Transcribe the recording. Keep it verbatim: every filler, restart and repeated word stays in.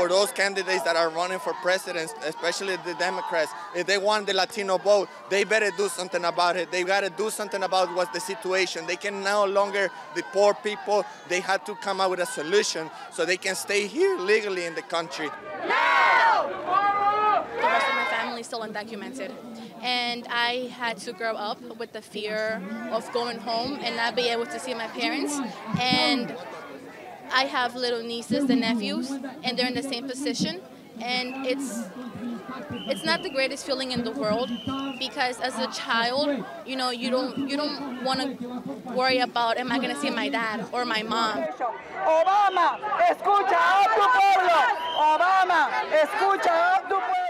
for those candidates that are running for president, especially the Democrats, if they want the Latino vote, they better do something about it. They got to do something about what's the situation. They can no longer deport people. They have to come up with a solution so they can stay here legally in the country. No! The rest of my family is still undocumented. And I had to grow up with the fear of going home and not be able to see my parents. And I have little nieces and nephews, and they're in the same position. And it's it's not the greatest feeling in the world, because as a child, you know, you don't you don't want to worry about, am I going to see my dad or my mom? Obama, escucha a tu pueblo. Obama, escucha a tu pueblo.